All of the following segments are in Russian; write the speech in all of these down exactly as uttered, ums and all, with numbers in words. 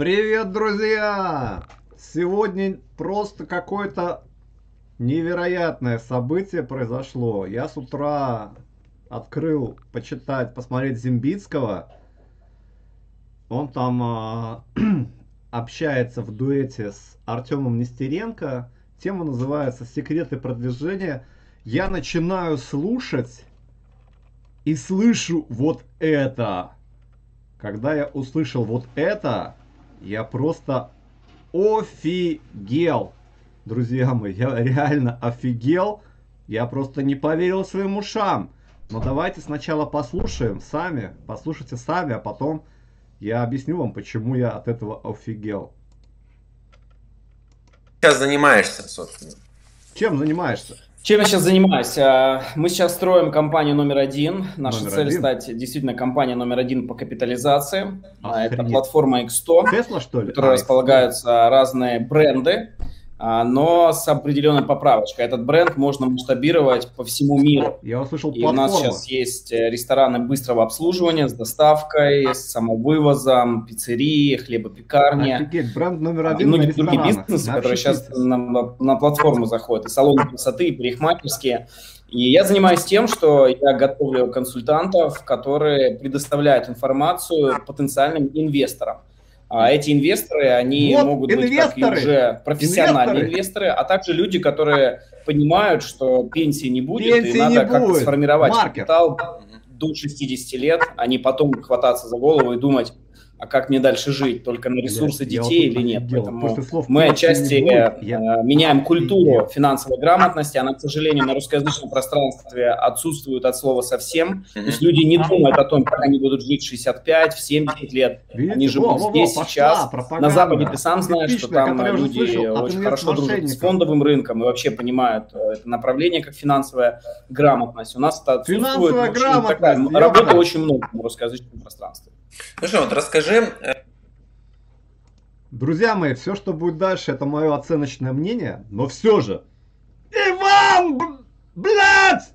Привет, друзья! Сегодня просто какое-то невероятное событие произошло. Я с утра открыл почитать, посмотреть Зембицкого. Он там а, общается в дуэте с Артемом Нестеренко. Тема называется «Секреты продвижения». Я начинаю слушать и слышу вот это. Когда я услышал вот это, я просто офигел. Друзья мои, я реально офигел. Я просто не поверил своим ушам. Но давайте сначала послушаем сами. Послушайте сами, а потом я объясню вам, почему я от этого офигел. Сейчас занимаешься, собственно? Чем занимаешься? Чем я сейчас занимаюсь? Мы сейчас строим компанию номер один. Наша Номер цель один? стать действительно компания номер один по капитализации. Охренеть. Это платформа икс сто, Тесла, что ли? в которой А, располагаются разные бренды, но с определенной поправочкой. Этот бренд можно масштабировать по всему миру. Я услышал И платформу. у нас сейчас есть рестораны быстрого обслуживания с доставкой, с самовывозом, пиццерии, хлебопекарни. Офигеть, бренд номер И один на многие другие ресторанах. бизнесы, На которые сейчас общепите. на, на платформу заходят, и салоны красоты, и парикмахерские. И я занимаюсь тем, что я готовлю консультантов, которые предоставляют информацию потенциальным инвесторам. А эти инвесторы, они Вот могут быть как и инвесторы. уже профессиональные Инвесторы. инвесторы, а также люди, которые понимают, что пенсии не будет, Пенсии и надо не как-то будет. сформировать Маркер. капитал до шестидесяти лет, а не потом хвататься за голову и думать, а как мне дальше жить, только на ресурсы Блядь, я детей вот тут или нет. офигел. Поэтому После слов мы «пенсии отчасти не будет», э, я меняем культуру офигел. финансовой грамотности. Она, к сожалению, на русскоязычном пространстве отсутствует от слова совсем. То есть люди не думают о том, как они будут жить в шестьдесят пять, в семьдесят лет. Видите? Они живут Во, во, во, здесь, пошла сейчас. пропаганда. На Западе ты сам знаешь, что Типичная, там которую я уже люди слышал от очень хорошо дружат с инвестмошенников. фондовым рынком и вообще понимают э, это направление как финансовая грамотность. У нас это отсутствует. Финансовая В общем, грамотность, такая ёпта. работа очень много в русскоязычном пространстве. Ну что, вот расскажи, э, Друзья мои, все, что будет дальше, это мое оценочное мнение, но все же. Иван, б- блядь!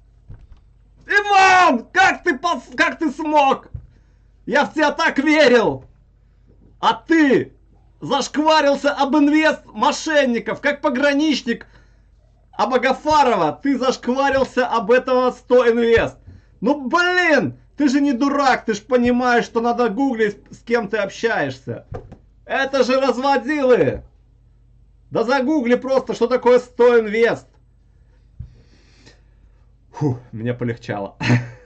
Иван, как ты, пос- как ты смог? Я в тебя так верил! А ты зашкварился об инвест мошенников, как пограничник об Агафарова. Ты зашкварился об этого сто инвест. Ну блин, ты же не дурак, ты же понимаешь, что надо гуглить, с кем ты общаешься. Это же разводилы! Да загугли просто, что такое сто инвест. Фу, мне полегчало.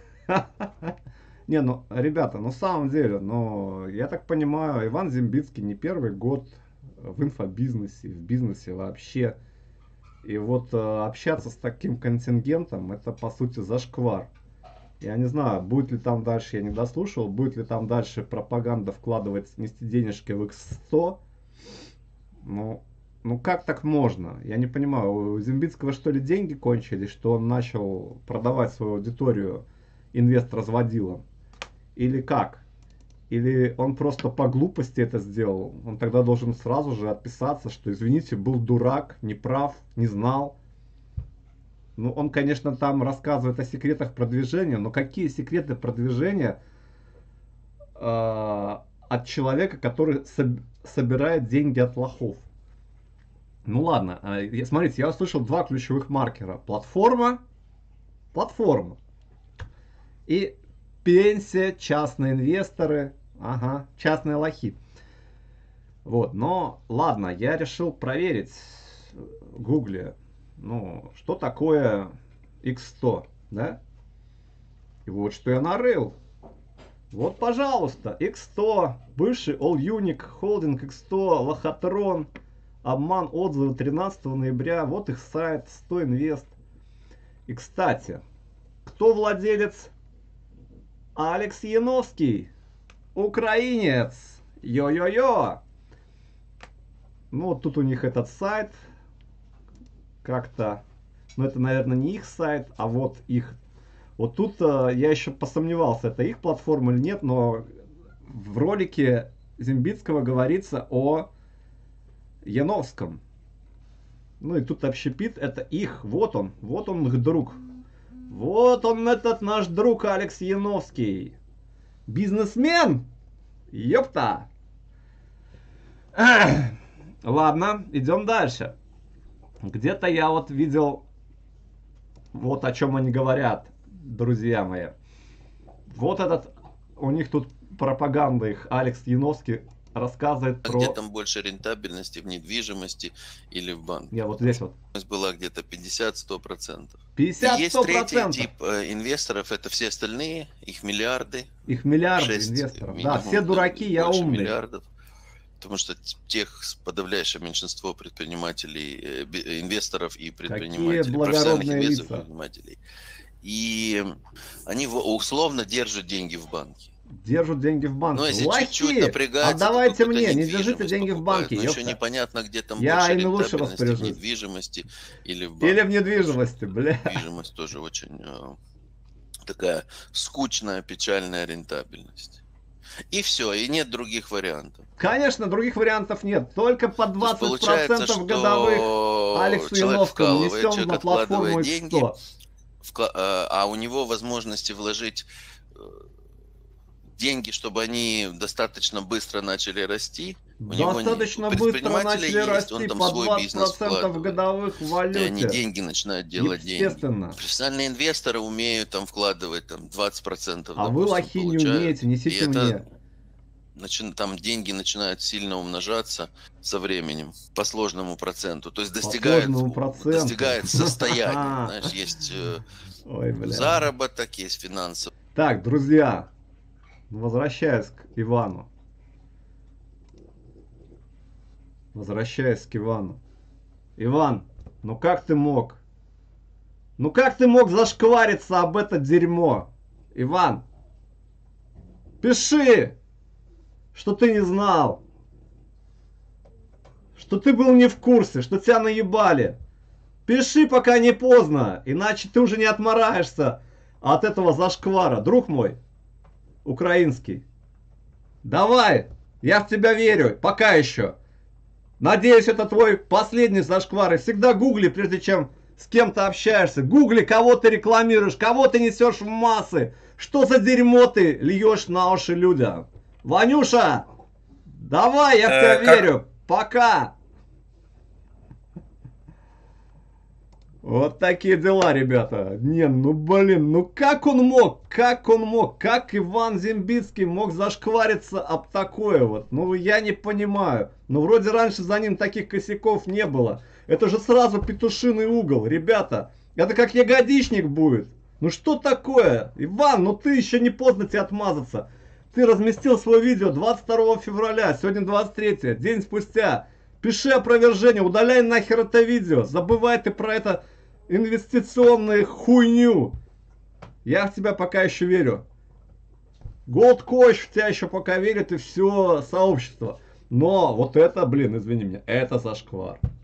Не, ну, ребята, на самом деле, ну, я так понимаю, Иван Зембицкий не первый год в инфобизнесе, в бизнесе вообще. И вот э, общаться с таким контингентом, это, по сути, зашквар. Я не знаю, будет ли там дальше, я не дослушал, будет ли там дальше пропаганда вкладывать, нести денежки в икс сто. Ну, ну как так можно? Я не понимаю, у Зембицкого что ли деньги кончились, что он начал продавать свою аудиторию инвест-разводилам? Или как? Или он просто по глупости это сделал? Он тогда должен сразу же отписаться, что, извините, был дурак, неправ, не знал. Ну, он, конечно, там рассказывает о секретах продвижения, но какие секреты продвижения э, от человека, который соб- собирает деньги от лохов? Ну ладно, э, смотрите, я услышал два ключевых маркера. Платформа, платформа. И пенсия, частные инвесторы, ага, частные лохи. Вот, но ладно, я решил проверить в гугле, ну, что такое икс сто, да? И вот что я нарыл. Вот, пожалуйста, икс сто, бывший All Unique, холдинг икс сто, лохотрон, обман, отзывы тринадцатого ноября, вот их сайт, сто инвест. И, кстати, кто владелец? Алекс Яновский, украинец, йо-йо-йо. Ну, вот тут у них этот сайт, как-то, ну, это, наверное, не их сайт, а вот их. Вот тут э, я еще посомневался, это их платформа или нет, но в ролике Зембицкого говорится о Яновском. Ну, и тут общепит, это их, вот он, вот он их друг. Вот он, этот наш друг Алекс Яновский. Бизнесмен! Ёпта! Ладно, идем дальше. Где-то я вот видел, вот о чем они говорят, друзья мои. Вот этот, у них тут пропаганда их, Алекс Яновский рассказывает А про... где там больше рентабельности, в недвижимости или в банке? Я вот здесь вот. Была где-то пятьдесят-сто процентов. пятьдесят Есть сто третий процентов. тип э, инвесторов, это все остальные, их миллиарды. Их миллиарды шесть инвесторов. минимум, Да, все дураки, я больше умный. миллиардов. Потому что тех подавляющее меньшинство предпринимателей, э, би- инвесторов и предпринимателей, профессиональных благородные инвесторов и лица. предпринимателей. И они во- условно держат деньги в банке. Держат деньги в банке. Но если чуть-чуть Лохи! напрягается, то Отдавайте какую-то мне, не держите недвижимость деньги в покупают. банке. Но еще ёпта. непонятно, где там Я больше ими лучше рентабельности, в распоряжусь. недвижимости или в банке. Или в недвижимости, бля. Недвижимость тоже очень э, такая скучная, печальная рентабельность. И все, и нет других вариантов. Конечно, других вариантов нет. Только по То есть двадцать получается, процентов что годовых Алексу человек Яновскому вкалывает, несем человек на платформу откладывает икс деньги, сто. вкла- э, а у него возможности вложить э, деньги, чтобы они достаточно быстро начали расти. У него нет. Достаточно У быстро предпринимателя начали есть, расти он там по свой двадцать бизнес процентов вкладывает. годовых в И они валюте. деньги начинают делать деньги. Естественно. Профессиональные инвесторы умеют там вкладывать там двадцать процентов. А вы, допустим, лохи, не получают. умеете, И несите это мне. начи- там деньги начинают сильно умножаться со временем по сложному проценту. То есть достигает, сложному проценту. достигает состояния. Знаешь, есть э, Ой, бля. заработок, есть финансовый. Так, друзья, возвращаясь к Ивану. Возвращаясь к Ивану. Иван, ну как ты мог? Ну как ты мог зашквариться об это дерьмо? Иван, пиши, что ты не знал. Что ты был не в курсе, что тебя наебали. Пиши, пока не поздно, иначе ты уже не отмораешься от этого зашквара. Друг мой, украинский. Давай, я в тебя верю, пока еще. Надеюсь, это твой последний зашквар. И всегда гугли, прежде чем с кем-то общаешься. Гугли, кого ты рекламируешь, кого ты несешь в массы. Что за дерьмо ты льешь на уши людям. Ванюша, давай, я в тебя Э, как- верю. Пока. Вот такие дела, ребята. Не, ну блин, ну как он мог, как он мог, как Иван Зимбицкий мог зашквариться об такое вот. Ну я не понимаю. Ну вроде раньше за ним таких косяков не было. Это же сразу петушиный угол, ребята. Это как ягодичник будет. Ну что такое? Иван, ну ты еще не поздно тебе отмазаться. Ты разместил свое видео двадцать второго февраля, сегодня двадцать третье, день спустя. Пиши опровержение, удаляй нахер это видео. Забывай ты про это инвестиционную хуйню. Я в тебя пока еще верю. Gold Coach в тебя еще пока верит и все сообщество. Но вот это, блин, извини меня, это зашквар.